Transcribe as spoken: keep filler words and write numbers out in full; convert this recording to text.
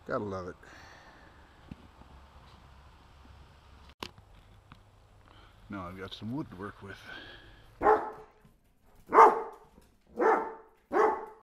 Gotta love it. Now I've got some wood to work with.